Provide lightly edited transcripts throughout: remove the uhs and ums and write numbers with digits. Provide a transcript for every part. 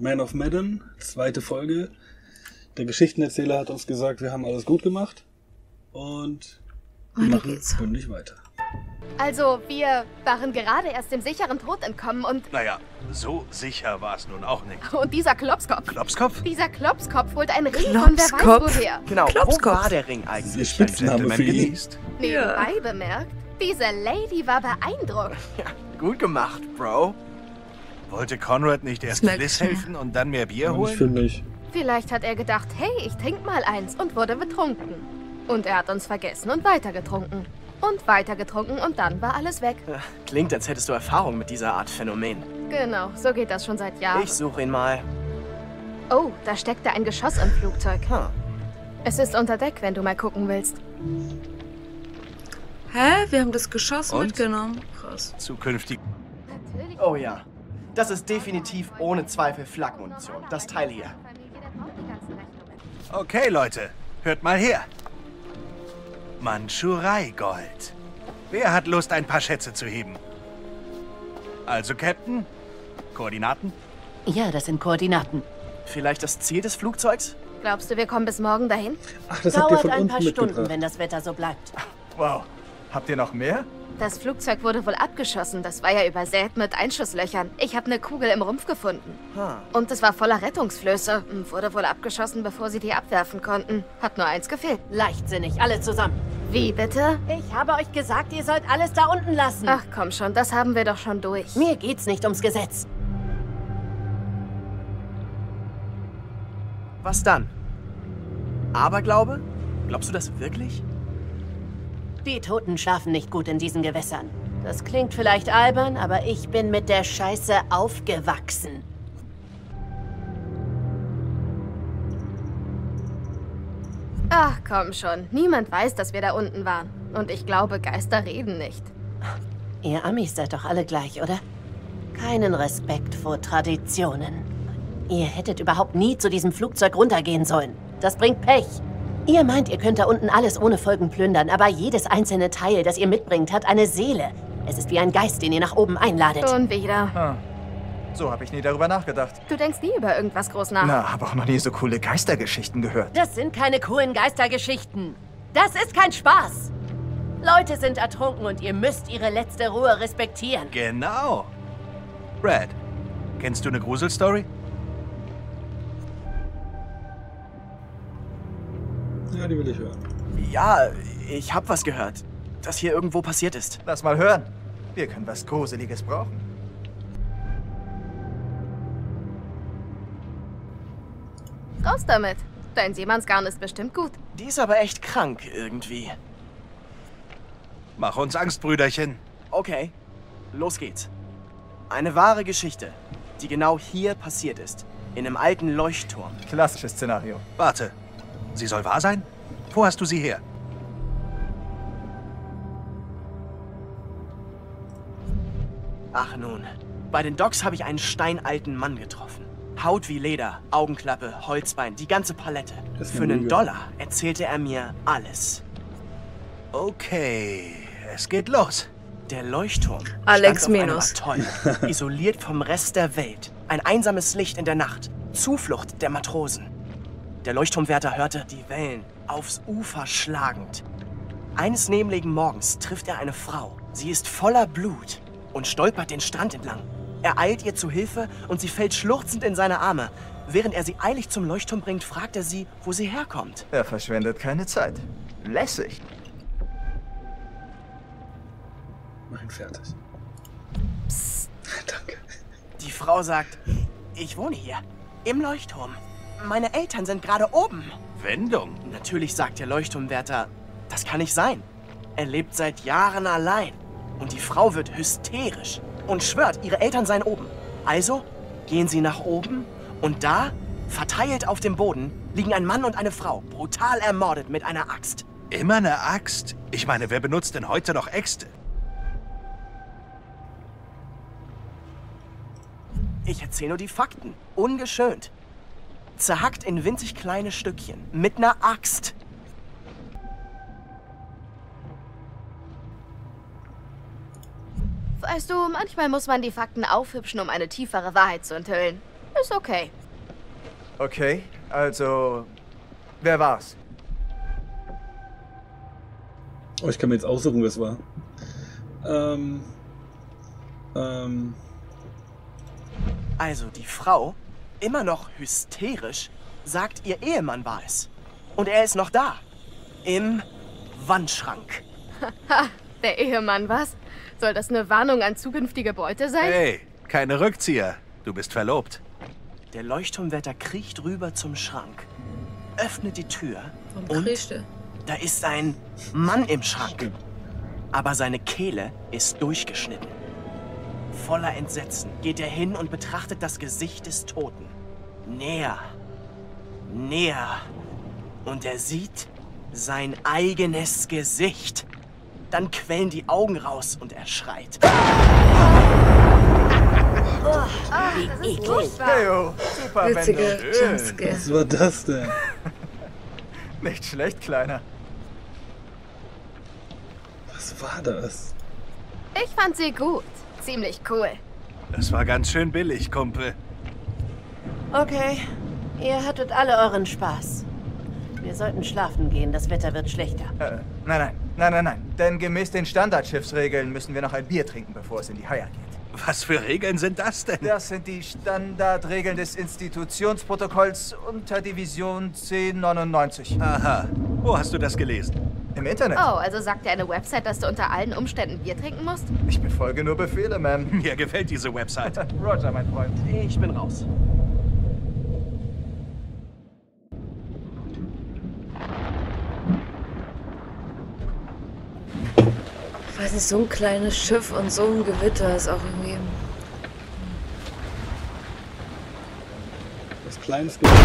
Man of Medan, zweite Folge. Der Geschichtenerzähler hat uns gesagt, wir haben alles gut gemacht. Und wir machen bündig weiter. Also, wir waren gerade erst dem sicheren Tod entkommen und... Naja, so sicher war es nun auch nicht. Und dieser Klopskopf. Klopskopf? Dieser Klopskopf holt einen Ring von wer weiß woher. Genau, Klopskopf. wo war der Ring eigentlich? Ihr Spitzname für ihn. genießt. Nebenbei bemerkt, diese Lady war beeindruckt. Ja, gut gemacht, Bro. Wollte Conrad nicht erst Schmeckt's Bliss mir. helfen und dann mehr Bier Aber nicht holen? für mich. Vielleicht hat er gedacht, hey, ich trink mal eins und wurde betrunken. Und er hat uns vergessen und weitergetrunken. Und weitergetrunken und dann war alles weg. Klingt, als hättest du Erfahrung mit dieser Art Phänomen. Genau, so geht das schon seit Jahren. Ich suche ihn mal. Oh, da steckte ein Geschoss im Flugzeug. Hm. Es ist unter Deck, wenn du mal gucken willst. Hä? Wir haben das Geschoss Und? mitgenommen. Krass. Zukünftig. Natürlich. Oh ja. Das ist definitiv ohne Zweifel Flakmunition. Das Teil hier. Okay, Leute, hört mal her. Mandschurei-Gold. Wer hat Lust, ein paar Schätze zu heben? Also, Captain? Koordinaten? Ja, das sind Koordinaten. Vielleicht das Ziel des Flugzeugs? Glaubst du, wir kommen bis morgen dahin? Ach, das habt ihr Dauert von ein unten paar Stunden, mitgebracht. wenn das Wetter so bleibt. Wow. Habt ihr noch mehr? Das Flugzeug wurde wohl abgeschossen. Das war ja übersät mit Einschusslöchern. Ich habe eine Kugel im Rumpf gefunden. Und es war voller Rettungsflöße. Wurde wohl abgeschossen, bevor sie die abwerfen konnten. Hat nur eins gefehlt. Leichtsinnig, alle zusammen. Wie bitte? Ich habe euch gesagt, ihr sollt alles da unten lassen. Ach komm schon, das haben wir doch schon durch. Mir geht's nicht ums Gesetz. Was dann? Aberglaube? Glaubst du das wirklich? Die Toten schlafen nicht gut in diesen Gewässern. Das klingt vielleicht albern, aber ich bin mit der Scheiße aufgewachsen. Ach komm schon, niemand weiß, dass wir da unten waren. Und ich glaube, Geister reden nicht. Ihr Amis seid doch alle gleich, oder? Keinen Respekt vor Traditionen. Ihr hättet überhaupt nie zu diesem Flugzeug runtergehen sollen. Das bringt Pech. Ihr meint, ihr könnt da unten alles ohne Folgen plündern, aber jedes einzelne Teil, das ihr mitbringt, hat eine Seele. Es ist wie ein Geist, den ihr nach oben einladet. Und wieder. So habe ich nie darüber nachgedacht. Du denkst nie über irgendwas groß nach. Na, habe auch noch nie so coole Geistergeschichten gehört. Das sind keine coolen Geistergeschichten. Das ist kein Spaß. Leute sind ertrunken und ihr müsst ihre letzte Ruhe respektieren. Genau. Brad, kennst du eine Gruselstory? Ja, die will ich hören. Ja, ich hab was gehört. Das hier irgendwo passiert ist. Lass mal hören. Wir können was Gruseliges brauchen. Raus damit. Dein Seemannsgarn ist bestimmt gut. Die ist aber echt krank irgendwie. Mach uns Angst, Brüderchen. Okay, los geht's. Eine wahre Geschichte, die genau hier passiert ist. In einem alten Leuchtturm. Klassisches Szenario. Warte, sie soll wahr sein? Wo hast du sie her? Ach nun, bei den Docks habe ich einen steinalten Mann getroffen. Haut wie Leder, Augenklappe, Holzbein, die ganze Palette. Das ist Für eine einen Lüge. Dollar erzählte er mir alles. Okay, es geht los. Der Leuchtturm Alex stand auf einem Menos. Atoll, isoliert vom Rest der Welt. Ein einsames Licht in der Nacht, Zuflucht der Matrosen. Der Leuchtturmwärter hörte die Wellen aufs Ufer schlagend. Eines nebligen Morgens trifft er eine Frau. Sie ist voller Blut und stolpert den Strand entlang. Er eilt ihr zu Hilfe und sie fällt schluchzend in seine Arme. Während er sie eilig zum Leuchtturm bringt, fragt er sie, wo sie herkommt. Er verschwendet keine Zeit. Lässig. Mach ihn fertig. Danke. Die Frau sagt, ich wohne hier, im Leuchtturm. Meine Eltern sind gerade oben. Wendung. Natürlich sagt der Leuchtturmwärter, das kann nicht sein. Er lebt seit Jahren allein. Und die Frau wird hysterisch und schwört, ihre Eltern seien oben. Also gehen sie nach oben und da, verteilt auf dem Boden, liegen ein Mann und eine Frau, brutal ermordet mit einer Axt. Immer eine Axt? Ich meine, wer benutzt denn heute noch Äxte? Ich erzähle nur die Fakten, ungeschönt. Zerhackt in winzig kleine Stückchen, mit einer Axt. Weißt du, manchmal muss man die Fakten aufhübschen, um eine tiefere Wahrheit zu enthüllen. Ist okay. Okay, also, wer war's? Oh, ich kann mir jetzt aussuchen, wer es war. Also die Frau, immer noch hysterisch, sagt, ihr Ehemann war es. Und er ist noch da. Im Wandschrank. Ha, der Ehemann, was? Soll das eine Warnung an zukünftige Beute sein? Hey, keine Rückzieher. Du bist verlobt. Der Leuchtturmwärter kriecht rüber zum Schrank, öffnet die Tür Warum kriecht er? da ist ein Mann im Schrank. Aber seine Kehle ist durchgeschnitten. Voller Entsetzen geht er hin und betrachtet das Gesicht des Toten. Näher, näher. Und er sieht sein eigenes Gesicht. Dann quellen die Augen raus und er schreit. Wie eklig. Heyo, super Witzige Wendung. Jumpscare. Was war das denn? Nicht schlecht, Kleiner. Was war das? Ich fand sie gut. Ziemlich cool. Das war ganz schön billig, Kumpel. Okay, ihr hattet alle euren Spaß. Wir sollten schlafen gehen, das Wetter wird schlechter. Nein. Denn gemäß den Standardschiffsregeln müssen wir noch ein Bier trinken, bevor es in die Haia geht. Was für Regeln sind das denn? Das sind die Standardregeln des Institutionsprotokolls unter Division 1099. Aha. Wo hast du das gelesen? Im Internet. Oh, also sagt dir eine Website, dass du unter allen Umständen Bier trinken musst? Ich befolge nur Befehle, Ma'am. Mir gefällt diese Website. Roger, mein Freund. Ich bin raus. Ich weiß nicht, so ein kleines Schiff und so ein Gewitter ist auch irgendwie... Was Kleines gibt.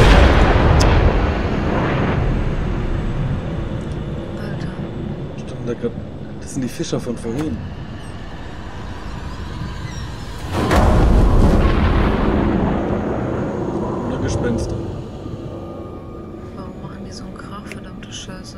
Alter. Stand da grad. Das sind die Fischer von vorhin. Oder Gespenster. Warum machen die so einen Krach, verdammte Scheiße?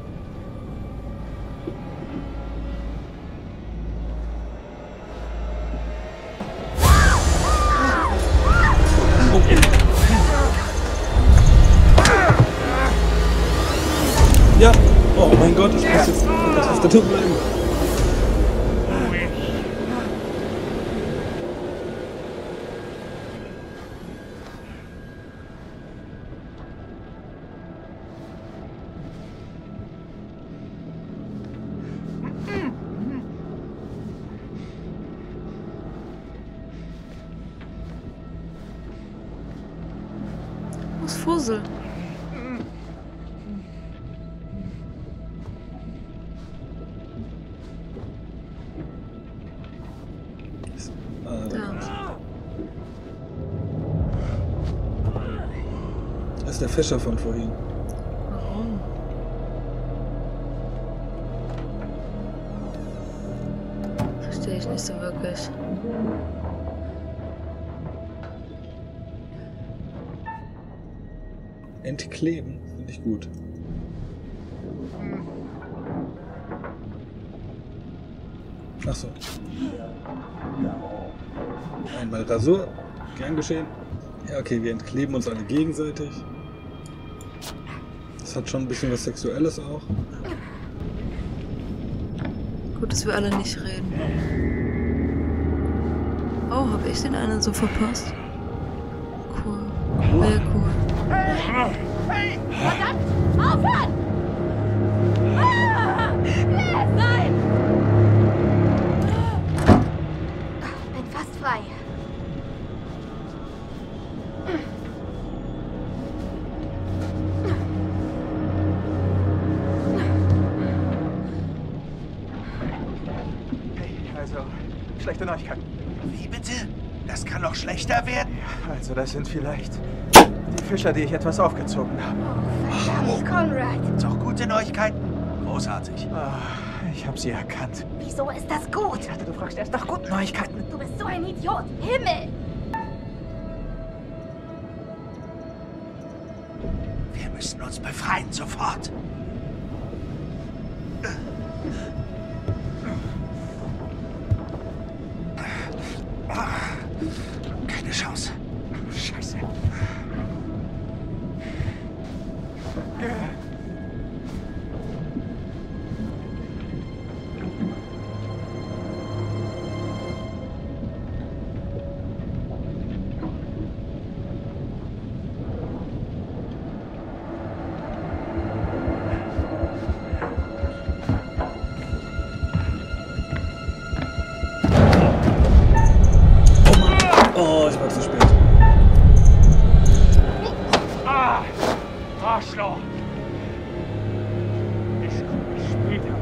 Ja! Oh mein Gott, ich muss jetzt auf der Tastatur bleiben. Was Fussel? Das ist der Fischer von vorhin. Warum? Verstehe ich nicht so wirklich. Entkleben, finde ich gut. Ach so. Einmal Rasur, gern geschehen. Ja, okay, wir entkleben uns alle gegenseitig. Das hat schon ein bisschen was Sexuelles auch. Gut, dass wir alle nicht reden. Oh, habe ich den einen so verpasst? Cool. Sehr cool. Hey! Verdammt! Aufhören! Ah! Nein! Bin fast frei. Also, schlechte Neuigkeiten. Wie bitte? Das kann noch schlechter werden? Also, das sind vielleicht die Fischer, die ich etwas aufgezogen habe. Verdammt, Conrad. Gibt's auch gute Neuigkeiten? Großartig. Ich habe sie erkannt. Wieso ist das gut? Ich dachte, du fragst erst nach guten Neuigkeiten. Du bist so ein Idiot. Himmel! Wir müssen uns befreien, sofort. Keine Chance. Scheiße. zu spät. Ah! Arschloch! Ich komme später.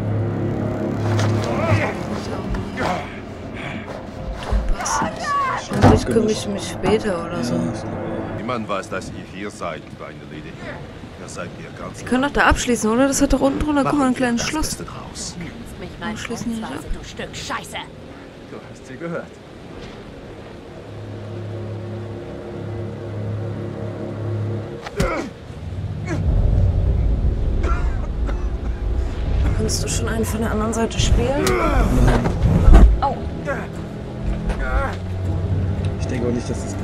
Vielleicht kümmere ich mich später oder so. Niemand weiß, dass ihr hier seid, kleine Lady. Da seid ihr ganz. Sie können doch da abschließen, oder? Das hat doch unten drunter, guck mal, ein kleines Schloss. Raus. Mich mal schließen nicht ab. du Stück Scheiße. Du hast sie gehört. Kannst du schon einen von der anderen Seite spielen? Au. Ich denke auch nicht, dass das geht.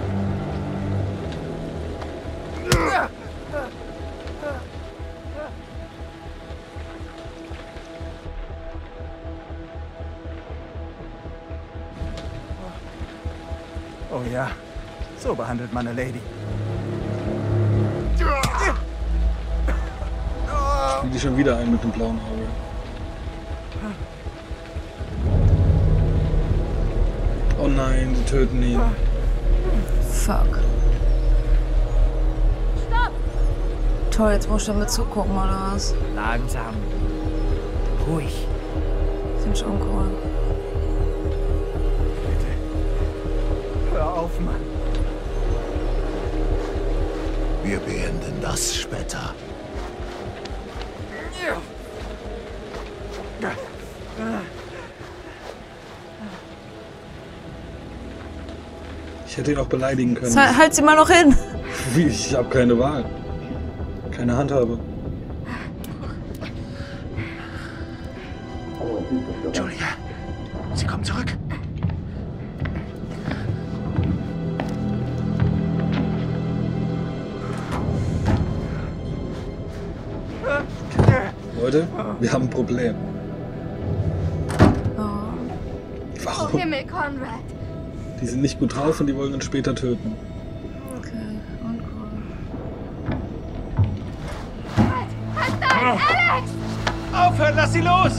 Oh ja, so behandelt man eine Lady. Spiel die schon wieder ein mit dem blauen Auge. Oh nein, sie töten ihn. Fuck. Stopp! Toll, jetzt muss ich damit zugucken, oder was? Langsam. Ruhig. Finde ich uncool. Hör auf, Mann. Wir beenden das später. Ich hätte ihn auch beleidigen können. Halt sie mal noch hin! Ich habe keine Wahl. Keine Handhabe. Julia, sie kommt zurück. Leute, wir haben ein Problem. Oh. Warum? Oh Himmel, Conrad. Die sind nicht gut drauf und die wollen uns später töten. Okay, uncool. Halt nein, Alex! Aufhören, lass sie los!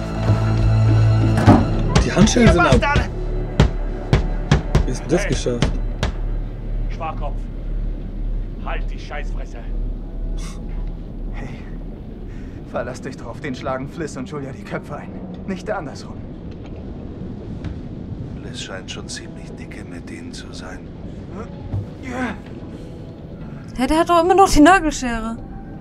Die Handschellen sind ab. Bastarde! Wie hast du das geschafft? Schwachkopf. Halt die Scheißfresse. Hey, verlass dich drauf. Den schlagen Fliss und Julia die Köpfe ein. Nicht andersrum. Liz scheint schon ziemlich dicke mit denen zu sein. Hä, der hat doch immer noch die Nagelschere.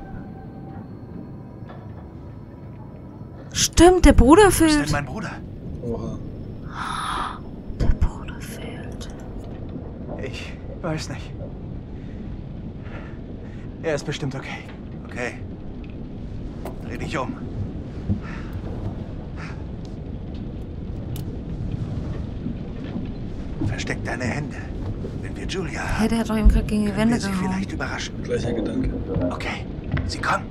Stimmt, der Bruder Wo ist denn fehlt. mein Bruder? Oha. Der Bruder fehlt. Ich weiß nicht. Er ist bestimmt okay. Okay. Dreh dich um. Versteck deine Hände. Wenn wir Julia Hä, haben, der hat doch eben gerade gegen die können Wände wir sie gehauen. vielleicht überraschen. Gleicher Gedanke. Okay, sie kommen.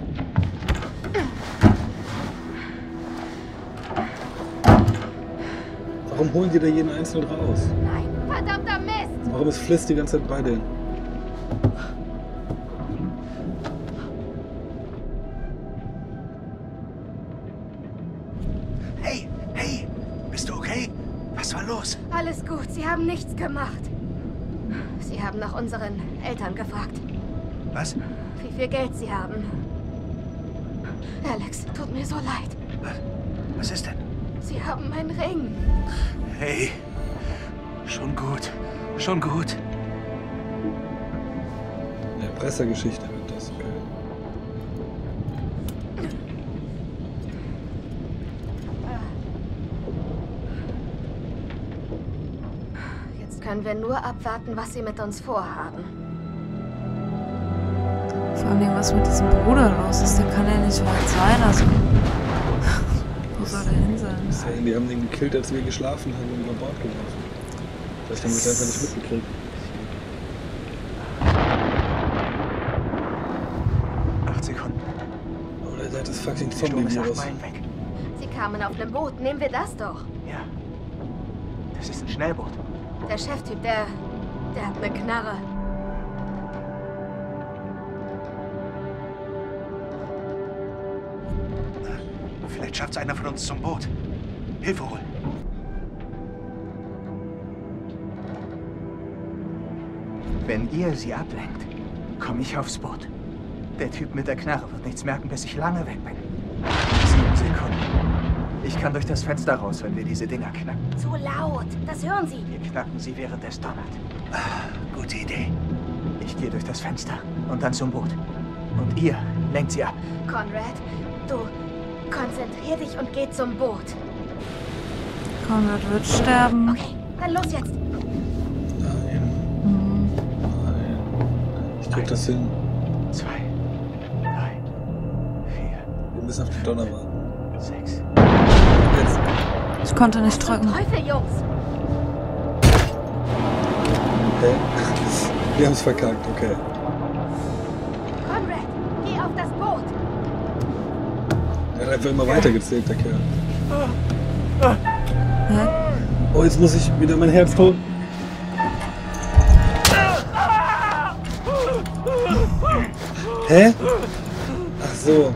Warum holen die da jeden einzeln raus? Nein, verdammter Mist! Warum ist Fliss die ganze Zeit bei denen? Hey, hey, bist du okay? Was war los? Alles gut, sie haben nichts gemacht. Sie haben nach unseren Eltern gefragt, Was? wie viel Geld sie haben. Alex, tut mir so leid. Was ist denn? Sie haben meinen Ring. Hey, schon gut, schon gut. In der Pressegeschichte wird das okay. Jetzt können wir nur abwarten, was sie mit uns vorhaben. Vor allem, was mit diesem Bruder los ist, der kann ja nicht weit sein. Also, wo soll der hin sein? Die haben den gekillt, als wir geschlafen haben und über Bord geworfen. Vielleicht haben wir es einfach nicht mitgekriegt. 8 Sekunden. Oder der hat das fucking Die Sturm ist 8 Zombie-Virus. Meilen weg. Sie kamen auf einem Boot. Nehmen wir das doch. Ja. Das ist ein Schnellboot. Der Cheftyp, der hat eine Knarre. Vielleicht schafft's einer von uns zum Boot. Hilfe holen. Wenn ihr sie ablenkt, komme ich aufs Boot. Der Typ mit der Knarre wird nichts merken, bis ich lange weg bin. 7 Sekunden. Ich kann durch das Fenster raus, wenn wir diese Dinger knacken. Zu laut. Das hören Sie. Wir knacken sie, während es donnert. Gute Idee. Ich gehe durch das Fenster und dann zum Boot. Und ihr lenkt sie ab. Conrad, du konzentrier dich und geh zum Boot. Conrad wird sterben. Okay, dann los jetzt. Nein. Ich krieg das hin. 2, 3, 4. Wir müssen auf den Donner warten. 6. Jetzt. Ich konnte nicht drücken. Teufel, Jungs. Okay. Wir haben es verkackt, okay. Conrad, geh auf das Boot. Er hat einfach immer weitergezählt, der Kerl. Hä? Oh, jetzt muss ich wieder mein Herz holen. Hä? Ach so.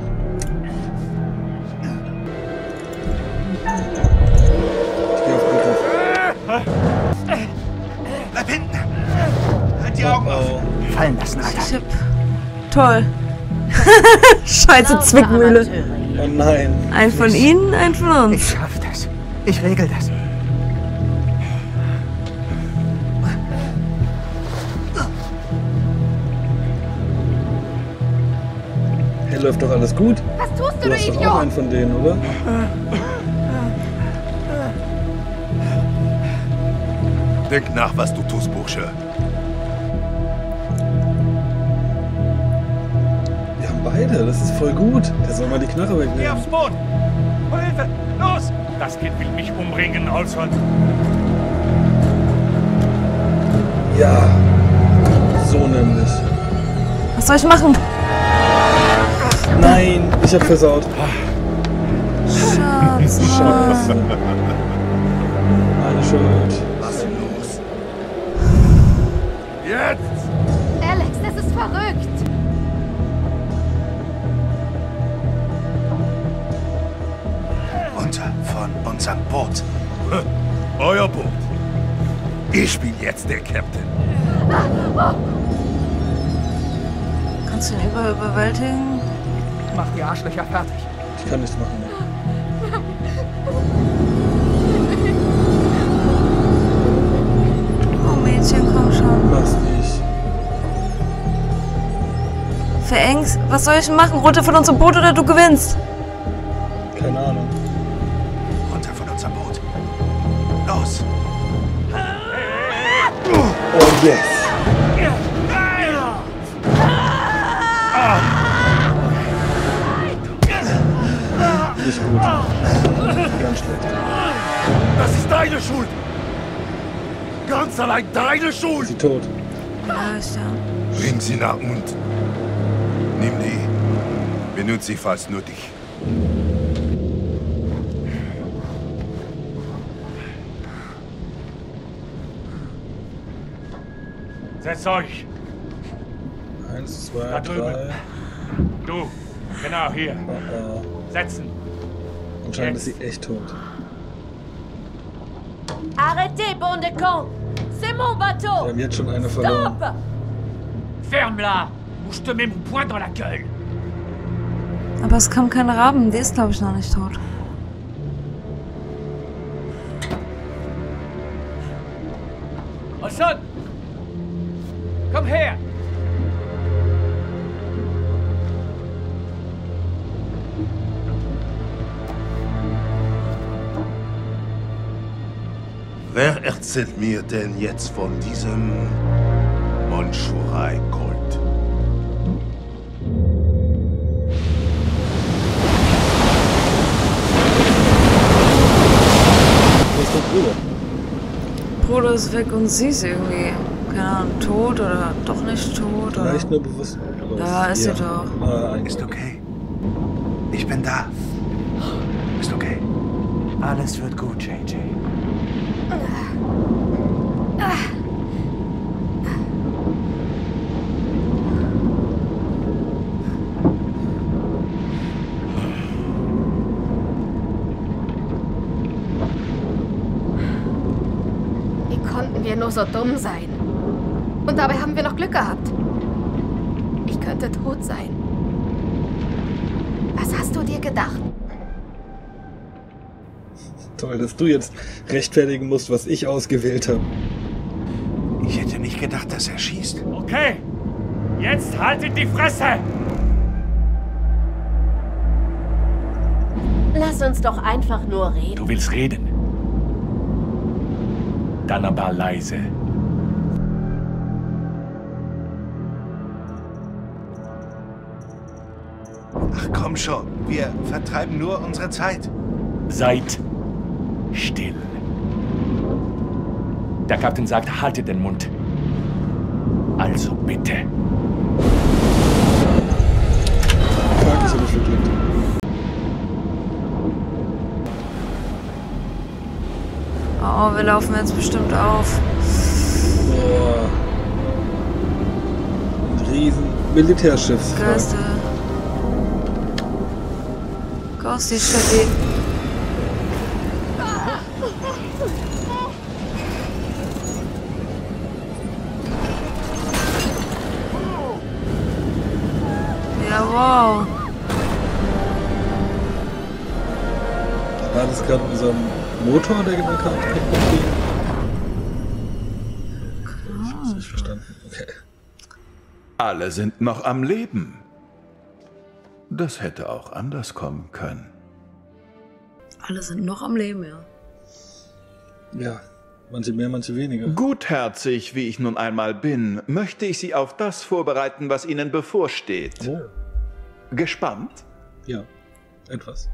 Ich gehe auf Angriff. Bleib hinten! Halt die Augen auf! Fallen lassen, Alter. Ich hab... Toll. Scheiße, Zwickmühle. Oh nein. Ein von ihnen, ein von uns. Ich schaff das. Ich regel das. Hey, läuft doch alles gut? Was tust du, Du hast doch auch einen von denen, oder? Denk nach, was du tust, Bursche. Wir haben beide, das ist voll gut. Der soll mal die Knarre Geh wegnehmen. aufs Boot! Hol Hilfe! Los! Das Kind will mich umbringen, Olson. Ja, so nämlich. Was soll ich machen? Nein, ich hab versaut. Schatz, Scheiße. Mann. Meine Schuld. Was ist los? Jetzt! Alex, das ist verrückt. Runter von unserem Boot. Euer Boot. Ich bin jetzt der Captain. Kannst du ihn überwältigen? Mach die Arschlöcher fertig. Ich kann nichts machen. Oh Mädchen, komm schon. Mach's nicht. Verengst, was soll ich denn machen? Runter von unserem Boot oder du gewinnst? Keine Ahnung. Runter von unserem Boot. Los! Oh yes. Nicht gut. Ganz schlecht. Das ist deine Schuld. Ganz allein deine Schuld. Sie tot. Vielleicht, ja. Bring sie nach und nimm die. Benutze sie, falls nötig. Setzt euch! 1, 2, Da drüben. 3. Du! Genau, hier. Oh, Setzen! oh. Anscheinend ist sie echt tot. Arrêtez, bande de cons! C'est mon bateau! Wir haben jetzt schon eine verloren. Stop! Ferme-la! Ou je te mets mon poing dans la gueule! Aber es kam keine Raben, die ist glaube ich noch nicht tot. Olson! Komm her! Wer erzählt mir denn jetzt von diesem Mandschurei-Gold? Wo ist der Bruder? Bruder ist weg und sie ist irgendwie, keine Ahnung, tot oder doch nicht tot. Oder? Vielleicht nur bewusst. Ja, ist sie doch. Ist okay. Ich bin da. Ist okay. Alles wird gut, JJ. Wie konnten wir nur so dumm sein? Und dabei haben wir noch Glück gehabt. Ich könnte tot sein. Was hast du dir gedacht? Toll, dass du jetzt rechtfertigen musst, was ich ausgewählt habe. Ich hätte nicht gedacht, dass er schießt. Okay, jetzt haltet die Fresse! Lass uns doch einfach nur reden. Du willst reden? Dann aber leise. Ach komm schon, wir vertreiben nur unsere Zeit. Seid still. Der Kapitän sagt, haltet den Mund. Also bitte. Frag ist aber verklickt. Oh, wir laufen jetzt bestimmt auf. Boah. Ein riesen Militärschiff. Geiste. Ghost, die Stadt. Ja, wow. War das gerade unser Motor, der genau kam? Ich hab's nicht verstanden. Okay. Alle sind noch am Leben. Das hätte auch anders kommen können. Alle sind noch am Leben, ja. Ja, manche mehr, manche weniger. Gutherzig, wie ich nun einmal bin, möchte ich Sie auf das vorbereiten, was Ihnen bevorsteht. Oh. Gespannt? Ja, etwas.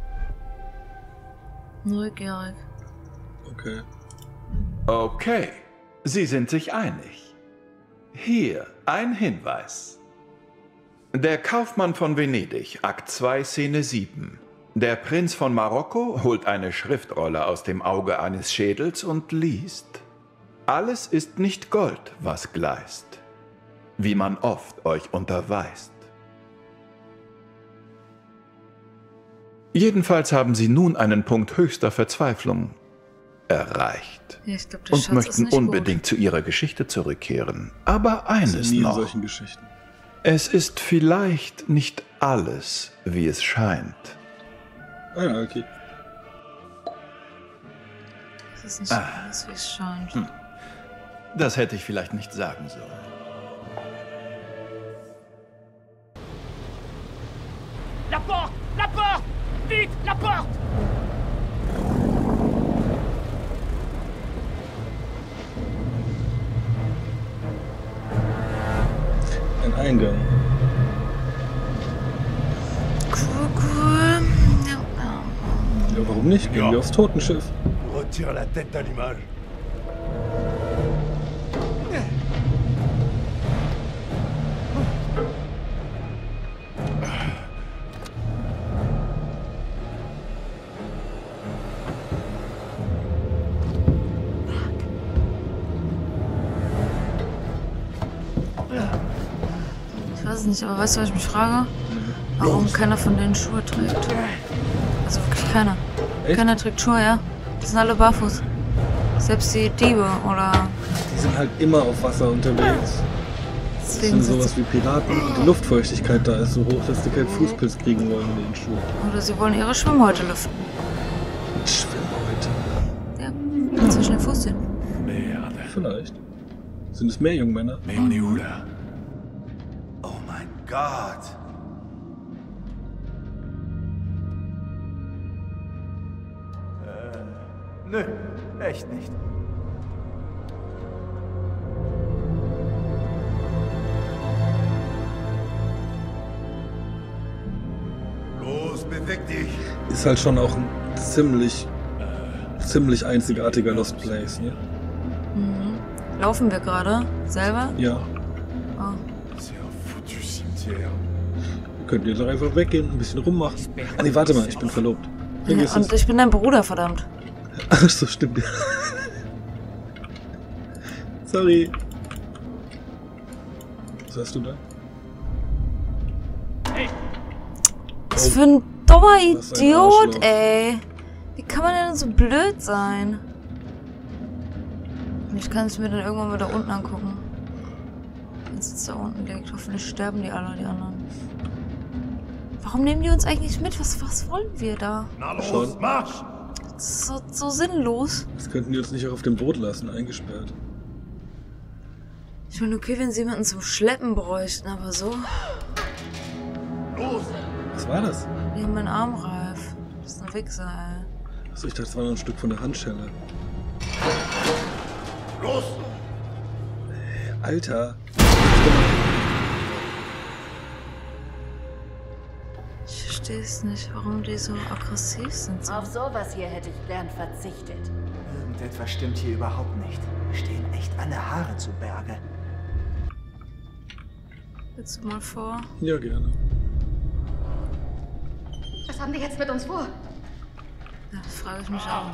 Neugierig. Okay. Okay, Sie sind sich einig. Hier ein Hinweis. Der Kaufmann von Venedig, Akt 2, Szene 7. Der Prinz von Marokko holt eine Schriftrolle aus dem Auge eines Schädels und liest. Alles ist nicht Gold, was gleißt, wie man oft euch unterweist. Jedenfalls haben sie nun einen Punkt höchster Verzweiflung erreicht Ja, ich glaub, der und Schatz ist möchten nicht unbedingt gut. zu ihrer Geschichte zurückkehren. Aber eines Nie in noch. solchen Geschichten. Es ist vielleicht nicht alles, wie es scheint. Ah ja, okay. Das ist nicht alles, wie es scheint. Das hätte ich vielleicht nicht sagen sollen. La porte! La porte! Vite, la porte! Ein Eingang. Cool. Ja. Ja, warum nicht? Gehen wir aufs Totenschiff. Retire la tête d'animal. Ich weiß es nicht, aber weißt du, was ich mich frage? Warum keiner von denen Schuhe trägt? Also wirklich keiner. Echt? Keiner trägt Schuhe, ja. Die sind alle barfuß. Selbst die Diebe oder... Die sind halt immer auf Wasser unterwegs. Das Deswegen sind sowas wie Piraten und die Luftfeuchtigkeit da ist so hoch, dass die keinen Fußpilz kriegen wollen in den Schuhen. Oder sie wollen ihre Schwimmhäute lüften. Schwimmhäute. Ja, zwischen den Fußzehen. Merde. Vielleicht. Sind es mehr Jungmänner? Mais on est où là? Oh mein Gott. Nö, echt nicht. Los, beweg dich! Ist halt schon auch ein ziemlich einzigartiger Lost Place, ne? Laufen wir gerade? Selber? Ja. Oh. C'est un foutu cimetière. Könnt ihr doch einfach weggehen, ein bisschen rummachen. Ah nee, warte mal, ich bin verlobt. Ja, Vergiss und es. ich bin dein Bruder, verdammt. Ach so, stimmt ja. Sorry. Was hast du da? Was für ein dummer Was ein Idiot, Arschloch. ey. Wie kann man denn so blöd sein? Und ich kann es mir dann irgendwann mal da unten angucken. wenn es jetzt da unten liegt. Hoffentlich sterben die alle, die anderen. Warum nehmen die uns eigentlich mit? Was wollen wir da? Na los, Marsch! Das ist so sinnlos. Das könnten die uns nicht auch auf dem Boot lassen, eingesperrt. Ich meine, okay, wenn sie jemanden zum Schleppen bräuchten, aber so. Los! Was war das? Die haben meinen Arm reif. Das ist ein Wichser, ey. Achso, ich dachte, das war noch ein Stück von der Handschelle. Los! Alter! Ich verstehe es nicht, warum die so aggressiv sind. Auf sowas hier hätte ich gern verzichtet. Irgendetwas stimmt hier überhaupt nicht. Stehen echt alle Haare zu Berge. Willst du mal vor? Ja, gerne. Was haben die jetzt mit uns vor? Ja, das frage ich mich auch.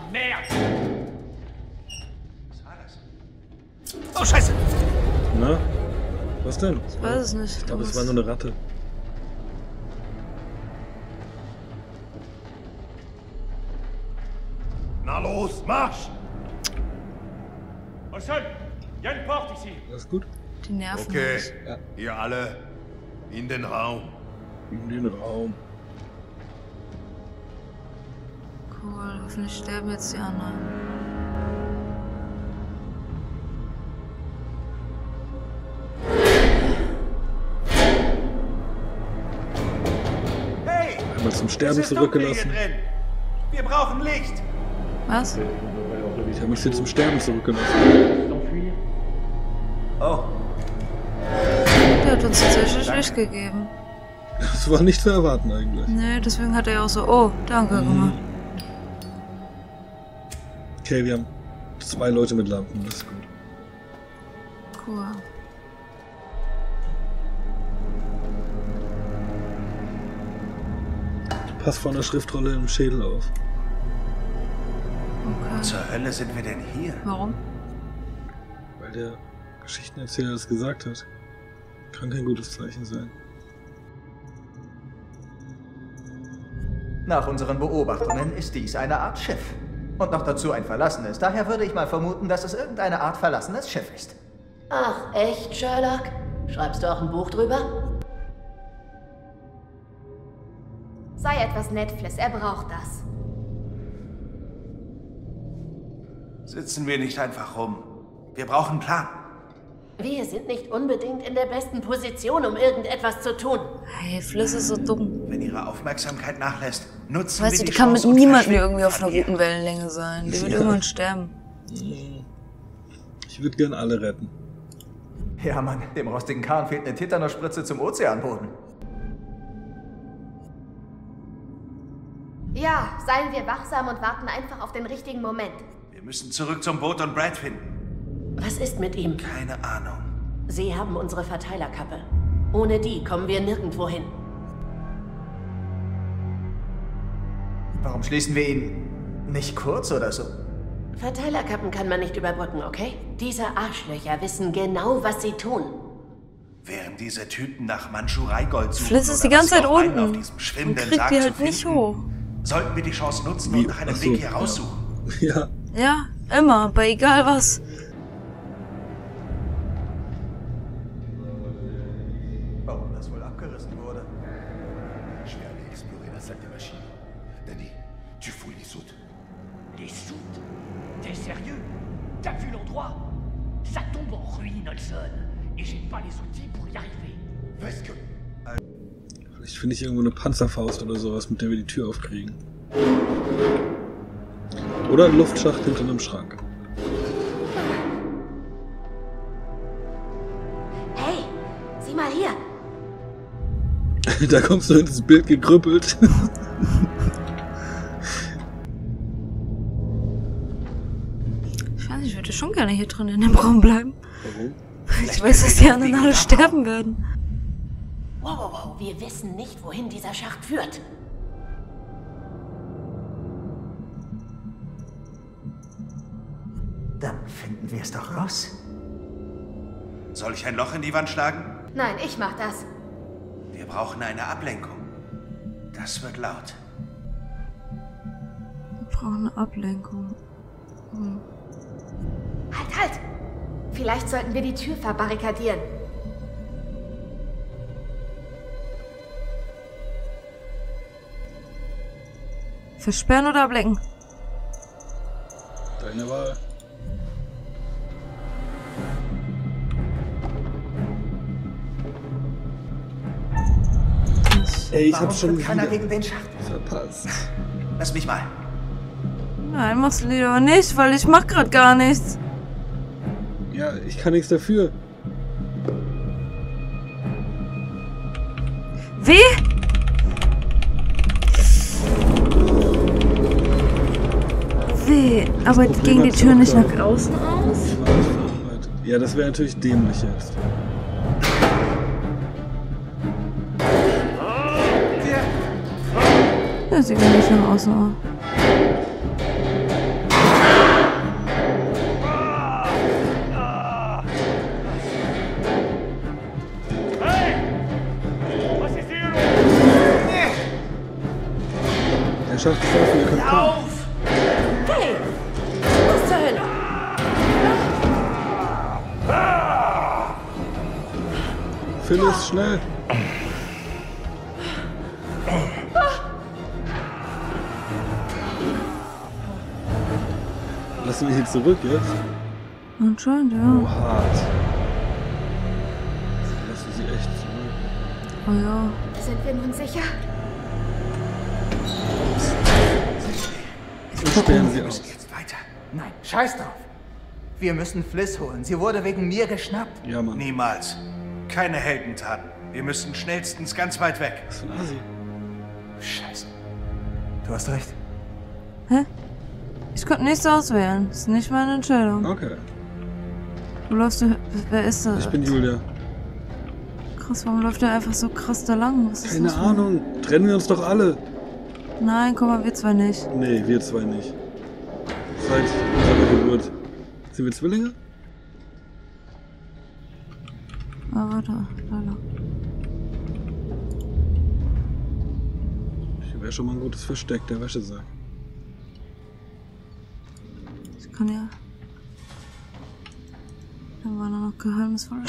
Was war das? Oh, Scheiße! Na? Was denn? Ich weiß es nicht. Ich glaube, es war nur eine Ratte. Na los, Marsch! Marcel, il y a une porte ici. Alles gut? Die nerven Okay, mich. Ja. ihr alle in den Raum. In den Raum. Cool, hoffentlich sterben jetzt die anderen. Hey! Einmal zum Es Sterben ist dunkel hier zurückgelassen. drin. Wir brauchen Licht. Was? Die haben uns hier zum Sterben zurückgelassen. Oh, Der hat uns tatsächlich Licht gegeben. Das war nicht zu erwarten eigentlich. Nee, deswegen hat er ja auch so, oh, danke gemacht. Okay, wir haben 2 Leute mit Lampen, das ist gut. Cool. Pass vor einer Schriftrolle im Schädel auf. Okay. Zur Hölle sind wir denn hier? Warum? Weil der Geschichtenerzähler das gesagt hat. Kann kein gutes Zeichen sein. nach unseren Beobachtungen ist dies eine Art Schiff. Und noch dazu ein verlassenes. Daher würde ich mal vermuten, dass es irgendeine Art verlassenes Schiff ist. Ach, echt, Sherlock? Schreibst du auch ein Buch drüber? Sei etwas nett, Fliss, er braucht das. Sitzen wir nicht einfach rum. Wir brauchen einen Plan. Wir sind nicht unbedingt in der besten Position, um irgendetwas zu tun. Hey, Fliss ist so dumm. Wenn ihre Aufmerksamkeit nachlässt, nutzen Weißt wir du, die die kann mit Chance und niemandem verschwinden irgendwie auf von einer ihr. guten Wellenlänge sein. Die wird irgendwann sterben. Ich würde gern alle retten. Ja, Mann, dem rostigen Kahn fehlt eine Tetanusspritze zum Ozeanboden. Ja, seien wir wachsam und warten einfach auf den richtigen Moment. Wir müssen zurück zum Boot und Brad finden. Was ist mit ihm? Keine Ahnung. Sie haben unsere Verteilerkappe. Ohne die kommen wir nirgendwo hin. Warum schließen wir ihn nicht kurz oder so? Verteilerkappen kann man nicht überbrücken, okay? Diese Arschlöcher wissen genau, was sie tun. Während diese Typen nach Mandschurei-Gold suchen, Fliss ist die oder ganze was Zeit sie auch meinen, auf unten diesem und schwimmenden kriegt Sarg die zu halt nicht finden, hoch. sollten wir die Chance nutzen Wie? und nach einem Ach so, Weg hier ja. raussuchen. Ja, Ja, immer, bei egal was. Warum das wohl abgerissen wurde? Je vais aller explorer la salle des machines. Danny, tu fouilles les soutes. Les soutes? T'es sérieux? T'as vu l'endroit? Ça tombe en ruine, Olson. Et j'ai pas les outils pour y arriver. Parce que... vielleicht finde ich irgendwo eine Panzerfaust oder sowas, mit der wir die Tür aufkriegen. Oder ein Luftschacht hinter einem Schrank. Hey, sieh mal hier. Da kommst du ins Bild gekrüppelt. Ich weiß nicht, ich würde schon gerne hier drin in dem Raum bleiben. Warum? Ich weiß, dass die anderen alle sterben werden. Wow, wow, wow. Wir wissen nicht, wohin dieser Schacht führt. Dann finden wir es doch raus. Soll ich ein Loch in die Wand schlagen? Nein, ich mach das. Wir brauchen eine Ablenkung. Das wird laut. Wir brauchen eine Ablenkung. Halt, halt! Vielleicht sollten wir die Tür verbarrikadieren. Versperren oder ablenken? Deine Wahl. Ey, ich hab's schon keiner gegen den Schacht verpasst. Lass mich mal. Nein, mach's lieber nicht, weil ich mach grad gar nichts. Ja, ich kann nichts dafür. Wie? Wie? Aber ging die Tür nicht nach außen aus? Ja, das wäre natürlich dämlich jetzt. Ja, sie ging nicht nach außen aus. Der Schacht ist offen, ihr könnt kommen. Hey! Was zur Hölle? Phyllis, schnell! Lassen wir hier zurück jetzt? Anscheinend, ja. Oh, hart. Lassen sie echt zurück. Oh ja. Sind wir nun sicher? Und sperren sie aus. Jetzt weiter. Nein, scheiß drauf. Wir müssen Fliss holen. Sie wurde wegen mir geschnappt. Ja, Mann. Niemals. Keine Heldentaten. Wir müssen schnellstens ganz weit weg. Was für ein Asi. Scheiße. Du hast recht. Hä? Ich konnte nichts auswählen. Das ist nicht meine Entscheidung. Okay. Wo läufst du? Wer ist das? Ich bin Julia. Krass, warum läuft der einfach so krass da lang? Was ist Keine das für- Ahnung. Trennen wir uns doch alle. Nein, guck mal, wir zwei nicht. Nee, wir zwei nicht. Seit unserer Geburt. Sind wir Zwillinge? Ah, warte. Da. Hier wäre schon mal ein gutes Versteck, der Wäschesack. Ich kann ja... Da war noch geheimnisvolle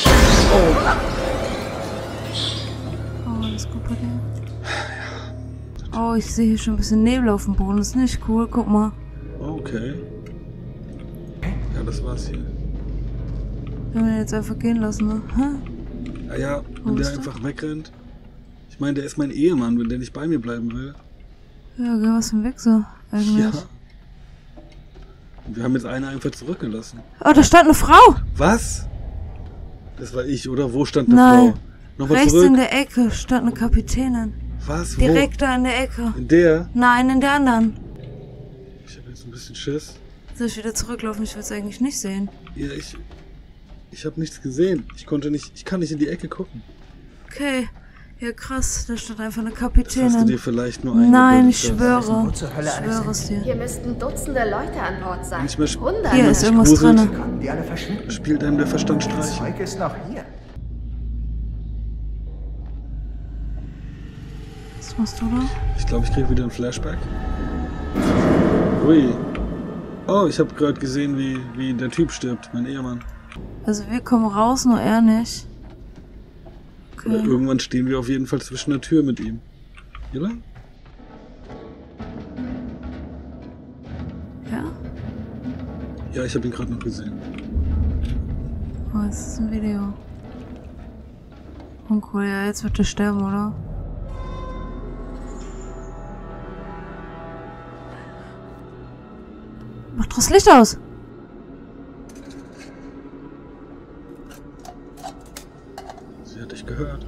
Oh, alles gut bei dir? Oh, ich sehe hier schon ein bisschen Nebel auf dem Boden. Das ist nicht cool. Guck mal. Okay. Ja, das war's hier. Wir haben ihn jetzt einfach gehen lassen, ne? Hä? Ja, wenn der einfach wegrennt. Ich meine, der ist mein Ehemann, wenn der nicht bei mir bleiben will. Ja, geh was für ein Wichser, eigentlich. Ja. Und wir haben jetzt eine einfach zurückgelassen. Oh, da stand eine Frau! Was? Das war ich, oder? Wo stand eine Nein. Frau? Nochmal Rechts zurück. in der Ecke stand eine Kapitänin. Was? Wo? Direkt da in der Ecke. In der? Nein, in der anderen. Ich habe jetzt ein bisschen Schiss. Soll ich wieder zurücklaufen? Ich will es eigentlich nicht sehen. Ja, ich habe nichts gesehen. Ich kann nicht in die Ecke gucken. Okay. Ja, krass. Da stand einfach eine Das Kapitänin. hast du dir vielleicht nur Nein, ich eingebildet, schwöre. Ich schwöre es dir. Hier müssten Dutzende Leute an Bord sein. Manchmal Hunderte. Hier ist irgendwas drin. Die alle verschwinden. spielt einem der Verstand Das Streiche. Zeug ist noch hier. Was machst du da? Ich glaube, ich kriege wieder ein Flashback. Ui. Oh, ich habe gerade gesehen, wie der Typ stirbt, mein Ehemann. Also wir kommen raus, nur er nicht. Oder Okay. irgendwann stehen wir auf jeden Fall zwischen der Tür mit ihm. Oder? Ja? Ja, ich habe ihn gerade noch gesehen. Oh, jetzt ist ein Video. Uncool, ja, jetzt wird er sterben, oder? Mach doch das Licht aus! Sie hat dich gehört.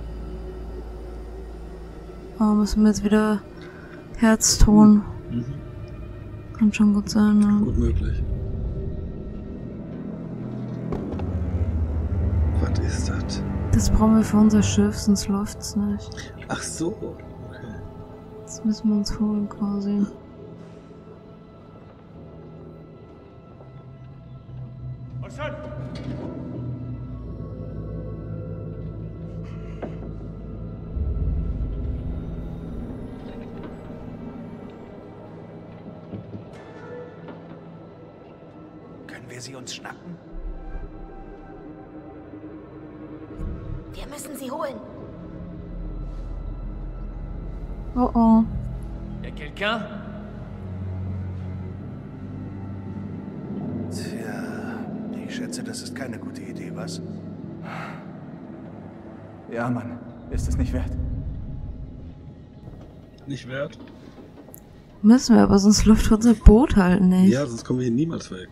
Oh, müssen wir jetzt wieder Herzton. Mhm. Kann schon gut sein, ne? Gut möglich. Was ist das? Das brauchen wir für unser Schiff, sonst läuft's nicht. Ach so. Okay. Das müssen wir uns holen, quasi. Können wir sie uns schnappen? Wir müssen sie holen. Oh oh. Y'a quelqu'un? schätze, das ist keine gute Idee, was? Ja, Mann. Ist es nicht wert? Nicht wert? Müssen wir, aber sonst läuft unser Boot halt nicht. Ja, sonst kommen wir hier niemals weg.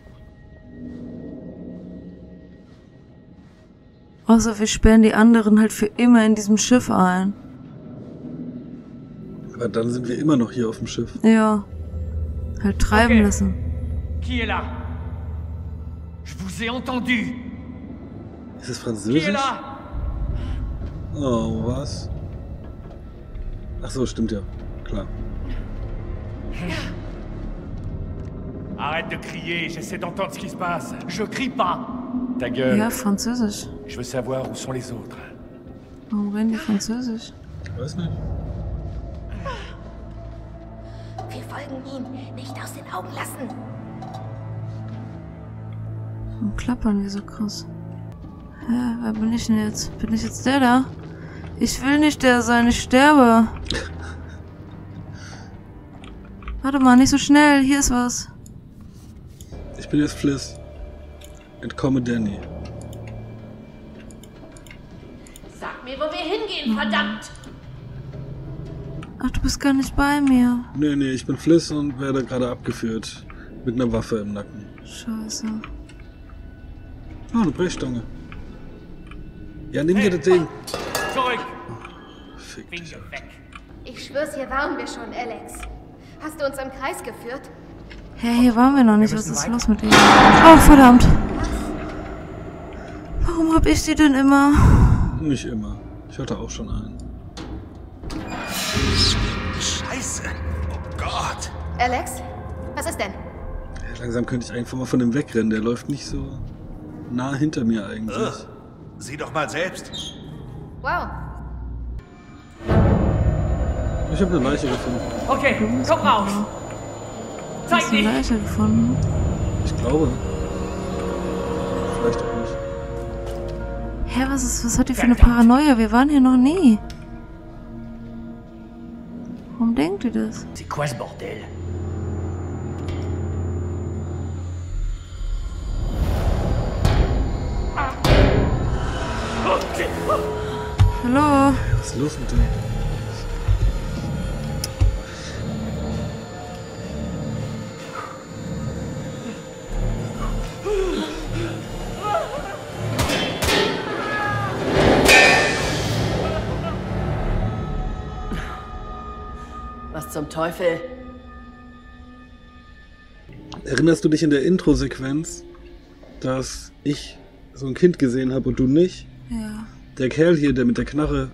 Außer wir sperren die anderen halt für immer in diesem Schiff ein. Aber dann sind wir immer noch hier auf dem Schiff. Ja. Halt treiben lassen. Qui est là? Je vous ai entendu. Ist es Qui est Französisch? là? Oh, was? Ach so, stimmt ja. Klar. Arrête de crier, j'essaie d'entendre ce qui se passe. Je crie pas. Ta gueule. Ja, Französisch. Je veux savoir où sont les autres. Warum reden die Französisch? Ich weiß nicht. Wir folgen ihm. Nicht aus den Augen lassen. Und klappern die so krass. Hä, wer bin ich denn jetzt? Bin ich jetzt der da? Ich will nicht der sein, ich sterbe. Warte mal, nicht so schnell, hier ist was. Ich bin jetzt Fliss. Entkomme Danny. Sag mir, wo wir hingehen, verdammt! Ach, du bist gar nicht bei mir. Nee, ich bin Fliss und werde gerade abgeführt. Mit einer Waffe im Nacken. Scheiße. Oh, eine Brechstange. Ja, nimm dir das Ding. Zurück. Fick Bin dich. weg. Ich schwör's, hier waren wir schon, Alex. Hast du uns im Kreis geführt? Hä, hier waren wir noch nicht. Was ist los mit ihm? Oh, verdammt. Warum hab ich die denn immer? Nicht immer. Ich hatte auch schon einen. Scheiße. Oh Gott. Alex? Was ist denn? Ja, langsam könnte ich einfach mal von dem wegrennen. Der läuft nicht so nah hinter mir eigentlich. Sieh doch mal selbst. Wow. Ich habe eine Leiche gefunden. Okay, komm raus. Zeig Hast du eine dich. Leiche gefunden? Ich glaube. Vielleicht auch nicht. Hä, was hat die für eine Paranoia? Wir waren hier noch nie. Warum denkt ihr das? C'est quoi ce bordel? Hallo? Was ist los mit dem? Was zum Teufel? Erinnerst du dich in der Intro-Sequenz, dass ich so ein Kind gesehen habe und du nicht? Ja. Der Kerl hier, der mit der Knarre,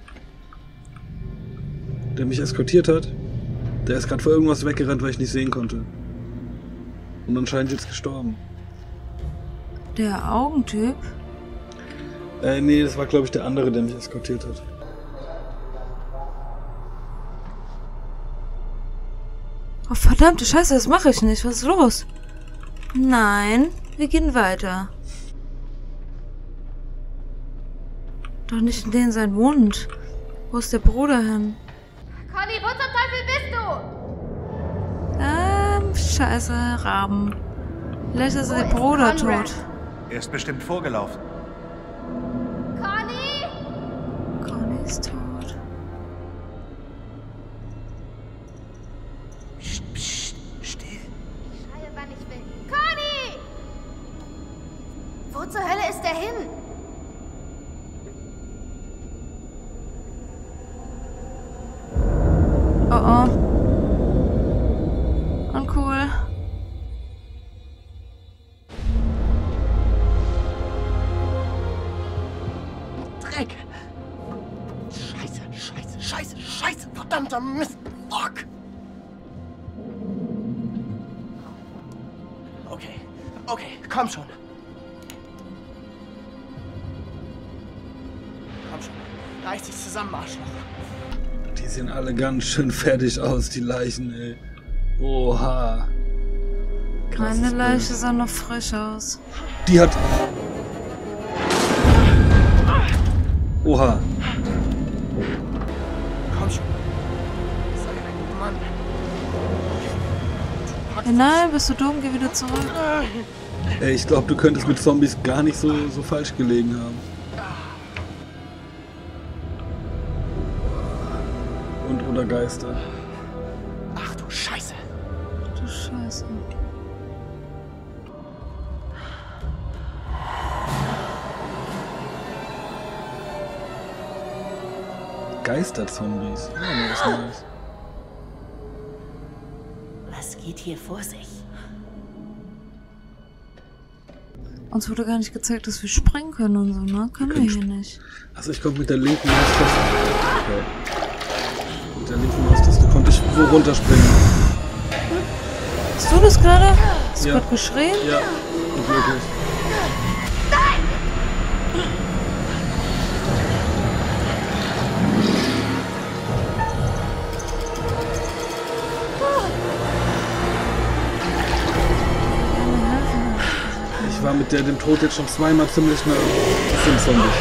der mich eskortiert hat, der ist gerade vor irgendwas weggerannt, weil ich nicht sehen konnte. Und anscheinend jetzt gestorben. Der Augentyp? Nee, das war glaube ich der andere, der mich eskortiert hat. Oh, verdammte Scheiße, das mache ich nicht. Was ist los? Nein, wir gehen weiter. Doch nicht in den seinen Mund. Wo ist der Bruder hin? Conny, wo zum Teufel bist du? Scheiße, Raben. Vielleicht ist der Bruder tot. Er ist bestimmt vorgelaufen. Conny? Conny ist tot. Psst, still. Ich schreie, wann ich will. Conny! Wo zur Hölle ist der hin? Oh oh. Uncool. Dreck! Scheiße, verdammter Mist! Fuck! Okay, komm schon. Komm schon, reiß dich zusammen, Arschloch. Die sehen alle ganz schön fertig aus, die Leichen, ey. Oha. Krasses Meine Leiche Bild. sah noch frisch aus. Die hat... Oha. Komm schon. Sei ein Mann. Hey, nein, bist du dumm? Geh wieder zurück. Ey, ich glaube, du könntest mit Zombies gar nicht so falsch gelegen haben. Oder Geister. Ach du Scheiße. Du Scheiße. Geisterzombies. Ja, was Neues. Was geht hier vor sich? Uns wurde gar nicht gezeigt, dass wir springen können und so, ne? Können wir hier nicht. Also ich konnte mit der linken Maustaste... Okay. Mit der linken Maustaste konnte ich wo runterspringen. Hast du das gerade? Hast du gerade geschrien? Ja, und wirklich. Ich war mit dem Tod jetzt schon zweimal ziemlich nah. Das sind Zombies.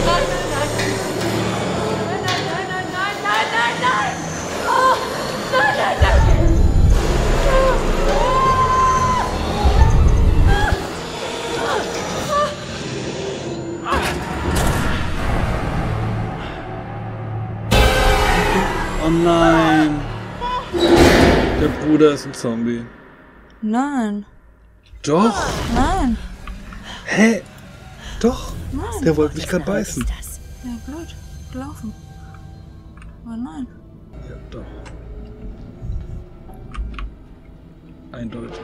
Oh nein! Der Bruder ist ein Zombie. Nein. Doch! Nein! Hä? Doch! Nein! Der wollte mich gerade beißen. Ja, blöd. Gelaufen. Aber nein. Ja, doch. Eindeutig.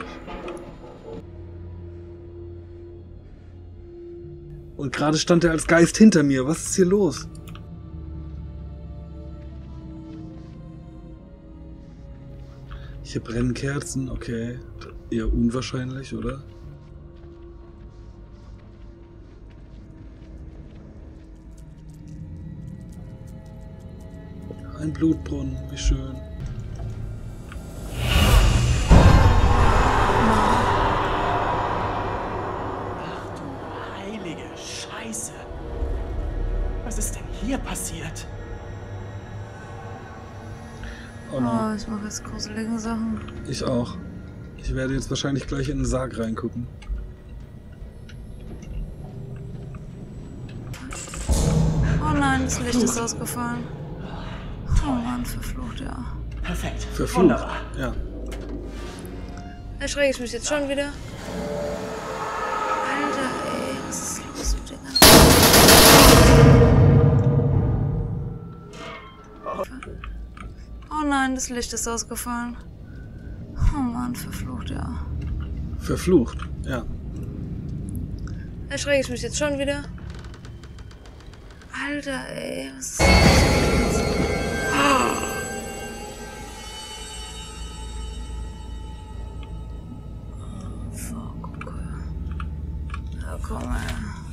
Und gerade stand er als Geist hinter mir. Was ist hier los? Hier brennen Kerzen, okay. Eher unwahrscheinlich, oder? Ein Blutbrunnen, wie schön. Ach du heilige Scheiße. Was ist denn hier passiert? Oh, ich mache jetzt gruselige Sachen. Ich auch. Ich werde jetzt wahrscheinlich gleich in den Sarg reingucken. Oh nein, das Licht ist ausgefallen. Oh Mann, verflucht, ja. Perfekt. Verflucht, wunderbar. Ja. Erschrecke ich mich jetzt schon wieder? Alter, ey, was ist los mit den ganzen... Oh nein, das Licht ist ausgefallen. Oh Mann, verflucht, ja. Verflucht, ja. Erschrecke ich mich jetzt schon wieder? Alter, ey, was ist los mit den ganzen... Fuck, okay. Ja, komm her.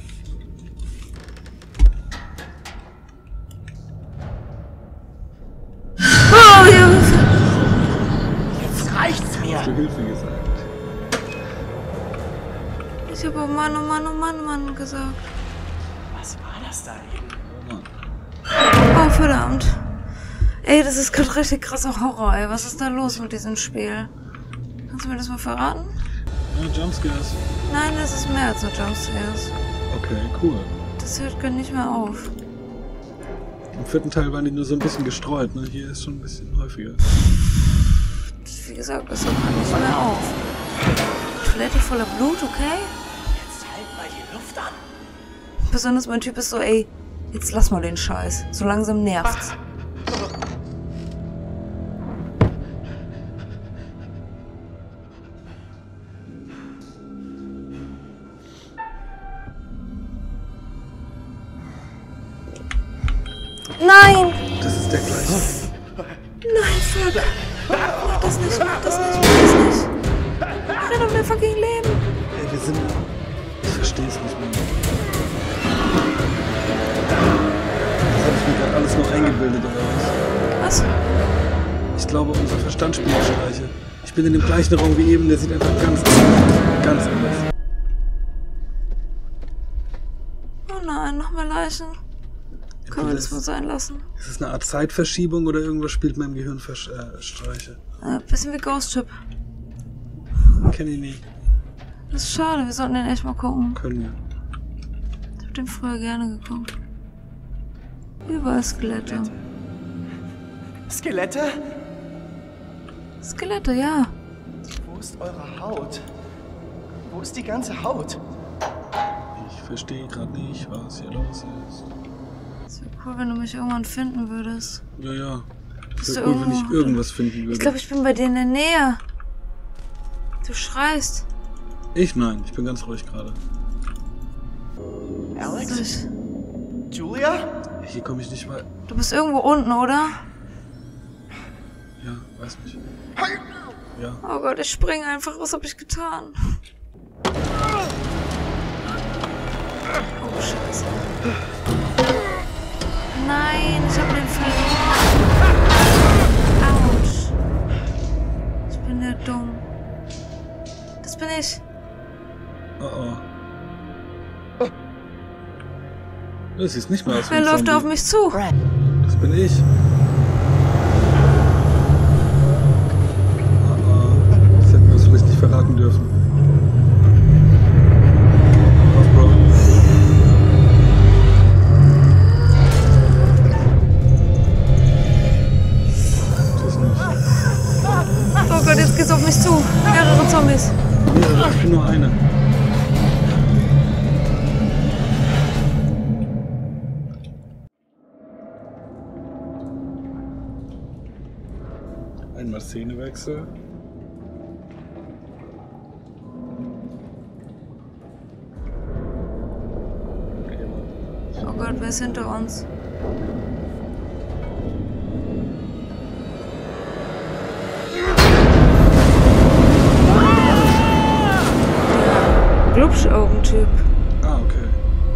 Oh, Hilfe! Jetzt reichtt's mir! Hast du Hilfe gesagt? Ich habe oh Mann, oh Mann, oh Mann, oh Mann gesagt. Was war das da eben? Oh, verdammt. Ey, das ist gerade richtig krasser Horror, ey. Was ist da los mit diesem Spiel? Kannst du mir das mal verraten? Ja, Jumpscares. Nein, das ist mehr als nur Jumpscares. Okay, cool. Das hört gar nicht mehr auf. Im 4. Teil waren die nur so ein bisschen gestreut, ne? Hier ist schon ein bisschen häufiger. Wie gesagt, das hört gar nicht mehr auf. Toilette voller Blut, okay? Jetzt halt mal die Luft an. Besonders mein Typ ist so, ey, jetzt lass mal den Scheiß. So langsam nervt's. Nein! Das ist der gleiche. Nein, fuck! Mach das nicht, mach das nicht, mach das nicht! Renn um dein fucking Leben! Ey, wir sind... Ich versteh's nicht mehr. Das hab ich mir gerade alles nur eingebildet, oder was? Was? Ich glaube, unser Verstand spielt Streiche. Ich bin in dem gleichen Raum wie eben, der sieht einfach ganz anders. Oh nein, noch mehr Leichen. Können wir das mal sein lassen? Ist das eine Art Zeitverschiebung oder irgendwas spielt meinem Gehirn Streiche? Bisschen wie Ghost Ship. Kenn ich nie. Das ist schade, wir sollten den echt mal gucken. Können wir. Ich hab den früher gerne geguckt. Überall Skelette. Skelette? Skelette, ja. Wo ist eure Haut? Wo ist die ganze Haut? Ich verstehe gerade nicht, was hier los ist. Es wäre cool, wenn du mich irgendwann finden würdest. Ja, ja. Bist Es du wäre cool, wenn ich irgendwo? irgendwas finden würde. Ich glaube, ich bin bei dir in der Nähe. Du schreist. Ich? Nein, ich bin ganz ruhig gerade. Alex? Julia? Hier komme ich nicht weit. Du bist irgendwo unten, oder? Ja, weiß nicht. Ja. Oh Gott, ich springe einfach. Was habe ich getan? Oh, Scheiße. Nein, ich habe den verloren. Autsch. Ich bin ja dumm. Das bin ich. Oh oh. Das sieht nicht mehr aus wie Wer ein läuft Zombie. da auf mich zu? Das bin ich. Das hätten wir uns vielleicht nicht verraten dürfen. Was, Bro? Das nicht. Oh Gott, jetzt geht's auf mich zu. Mehrere Zombies. Mehrere, ich bin nur eine. Einmal Szenewechsel. Oh Gott, wer ist hinter uns? Der Glubschaugentyp. Ah, okay.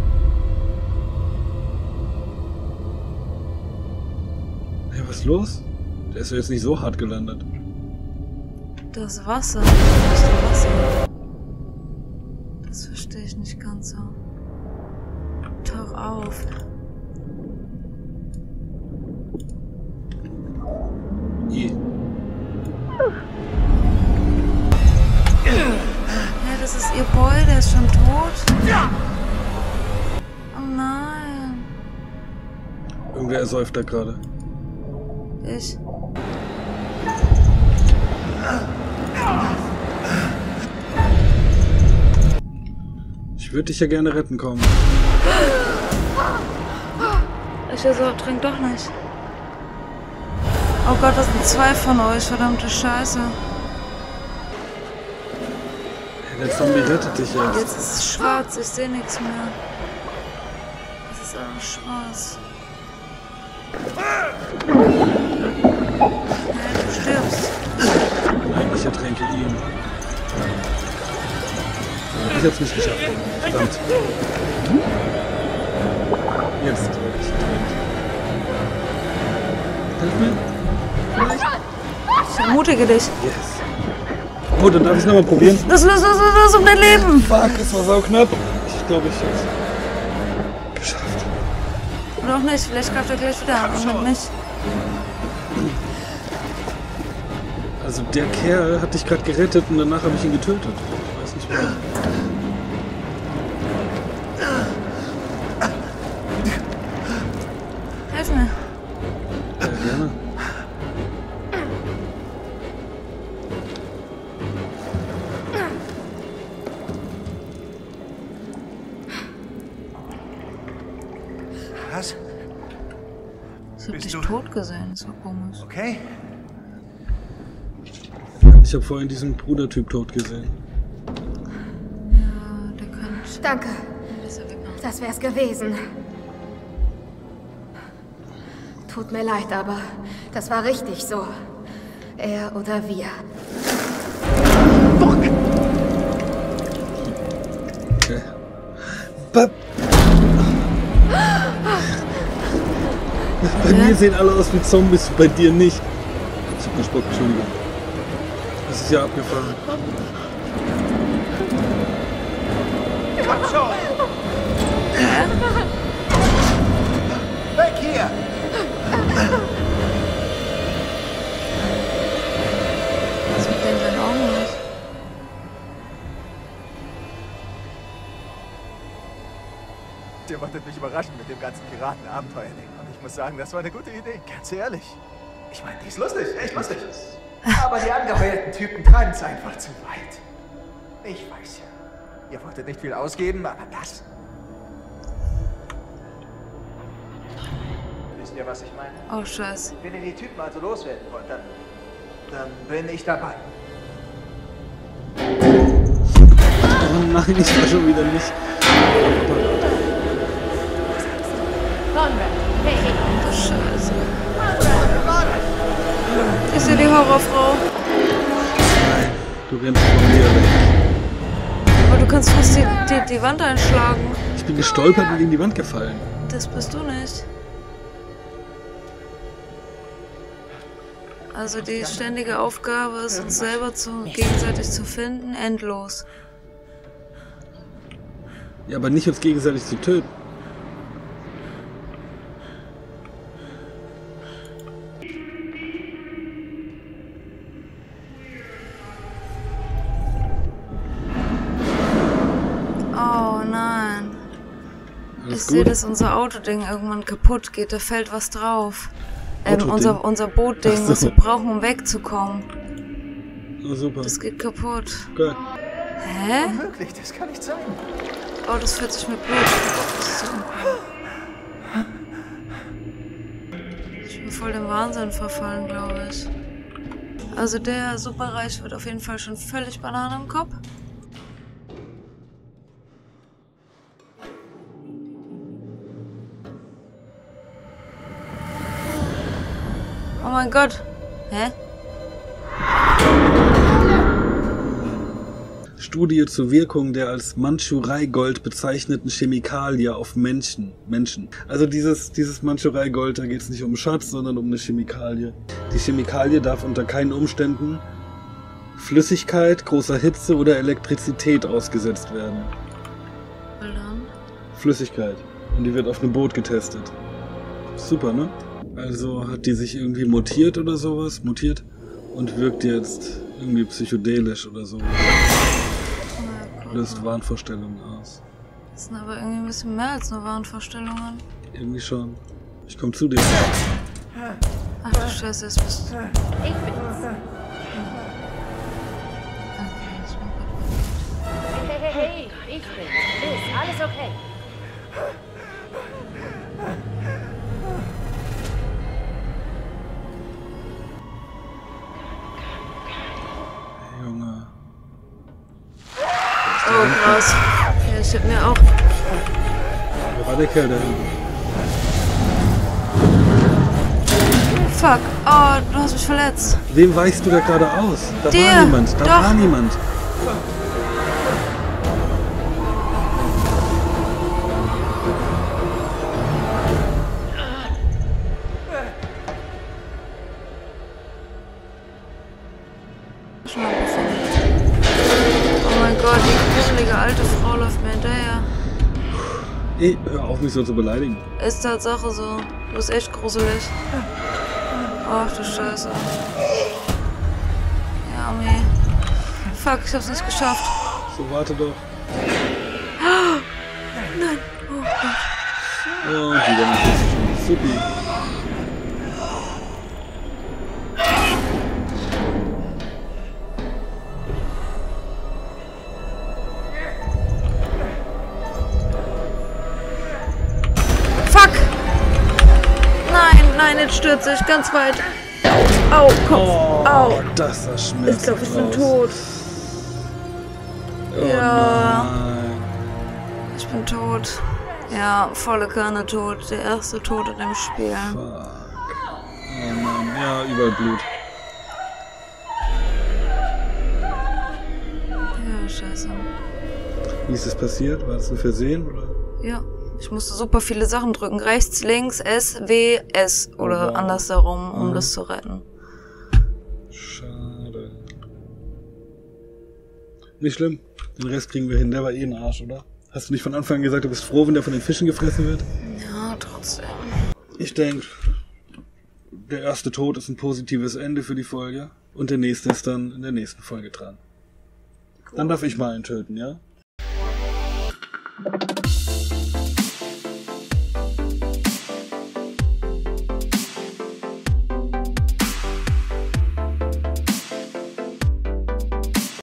Hey, was ist los? Der ist ja jetzt nicht so hart gelandet. Das Wasser. Das ist das Wasser. Das verstehe ich nicht ganz so. Tauch auf. Je. Ja, das ist ihr Boy, der ist schon tot. Oh nein. Irgendwer ersäuft da gerade. Ich. Ich würde dich ja gerne retten kommen. Ich trink doch nicht. Oh Gott, das sind zwei von euch, verdammte Scheiße. Hey, der Zombie rettet dich jetzt. Jetzt ist es schwarz, ich sehe nichts mehr. Es ist alles schwarz. Nein, du stirbst. Nein, ich ertränke ihn. Ich hab's nicht geschafft. Verdammt. Jetzt werde ich ertränkt. Hilf mir. Vielleicht? Ich ermutige dich. Yes. Oh, dann darf ich es nochmal probieren. Los um dein Leben! Fuck, das war sauknapp. Ich glaube, ich hab's geschafft. Oder auch nicht, vielleicht greift er gleich wieder an und mit mich. Also der Kerl hat dich gerade gerettet und danach habe ich ihn getötet. Ich weiß nicht warum. Hilf mir. Ja, gerne. Was? Ich hab Bist dich du- tot gesehen, das war komisch. Okay? Ich habe vorhin diesen Brudertyp tot gesehen. Ja, der kann nicht. Danke. Ist er weggegangen. Das wär's gewesen. Tut mir leid, aber das war richtig so. Er oder wir. Okay. Bei mir sehen alle aus wie Zombies, bei dir nicht. Ich hab gespuckt, Entschuldigung. Das ist ja abgefahren. Komm schon! Weg hier! Was mit den seinen Augen los? Ihr wolltet mich überraschen mit dem ganzen Piraten-Abenteuer-Ding. Und ich muss sagen, das war eine gute Idee. Ganz ehrlich. Ich meine, die ist lustig, echt lustig. Aber die angeheuerten Typen treiben es einfach zu weit. Ich weiß ja. Ihr wolltet nicht viel ausgeben, aber das... Wisst ihr, was ich meine? Oh, scheiße. Wenn ihr die Typen also loswerden wollt, dann bin ich dabei. Oh nein, ich war schon wieder nicht. Oh, Scheiße. Ist ja die Horrorfrau. Nein, du rennst von mir weg. Aber du kannst fast die Wand einschlagen. Ich bin gestolpert und gegen die Wand gefallen. Das bist du nicht. Also die ständige Aufgabe ist, uns selber gegenseitig zu finden, endlos. Ja, aber nicht uns gegenseitig zu töten. Oh nein. Alles Ich sehe, gut? dass unser Autoding irgendwann kaputt geht. Da fällt was drauf. Autoding? Unser Bootding, Ach so. was wir brauchen, um wegzukommen. Oh, super. Das geht kaputt. Geil. Hä? Unmöglich, das kann nicht sein. Oh, das fühlt sich mit Blut an. Das ist so uncool. Ich bin voll dem Wahnsinn verfallen, glaube ich. Also der Superreich wird auf jeden Fall schon völlig Banane im Kopf. Oh mein Gott. Hä? Studie zur Wirkung der als Mandschurei-Gold bezeichneten Chemikalie auf Menschen. Also dieses Mandschurei-Gold, da geht es nicht um Schatz, sondern um eine Chemikalie. Die Chemikalie darf unter keinen Umständen Flüssigkeit, großer Hitze oder Elektrizität ausgesetzt werden. Flüssigkeit. Und die wird auf einem Boot getestet. Super, ne? Also hat die sich irgendwie mutiert oder sowas, und wirkt jetzt irgendwie psychedelisch oder so. Löst Wahnvorstellungen aus. Das sind aber irgendwie ein bisschen mehr als nur Wahnvorstellungen. Irgendwie schon. Ich komm zu dir. Ach du Scheiße, jetzt bist du... Ich bin's. Hey, ich bin's. Ist alles okay? Junge. Oh, krass. Ja, ich hab mir auch... Wer war der Kerl da hinten? Fuck. Oh, du hast mich verletzt. Wem weichst du da gerade aus? Da Dir. war niemand. Da Doch. war niemand. Oh mein Gott, die gruselige alte Frau läuft mir hinterher. Ey, hör auf, mich so zu beleidigen. Ist Tatsache so. Du bist echt gruselig. Ach du Scheiße. Ja, Ami. Fuck, ich hab's nicht geschafft. So, warte doch. Nein. Oh Gott. Oh, wieder nicht. Supi. Fuck! Nein, jetzt stürze ich ganz weit. Au, Kopf. Oh, Au. das sah schmerzhaft Ich glaube, ich bin aus. tot. Oh Ja. nein. Ich bin tot. Ja, volle Kanne tot. Der erste Tod in dem Spiel. Fuck. Oh Mann, ja, überall Blut. Ja, scheiße. Wie ist das passiert? War das ein Versehen, oder? Ja, ich musste super viele Sachen drücken. Rechts, links, S, W, S. Oder wow. andersherum, um das zu retten. Schade. Nicht schlimm. Den Rest kriegen wir hin. Der war eh ein Arsch, oder? Hast du nicht von Anfang an gesagt, du bist froh, wenn der von den Fischen gefressen wird? Ja, trotzdem. Ich denke, der erste Tod ist ein positives Ende für die Folge. Und der nächste ist dann in der nächsten Folge dran. Dann darf ich mal einen töten, ja?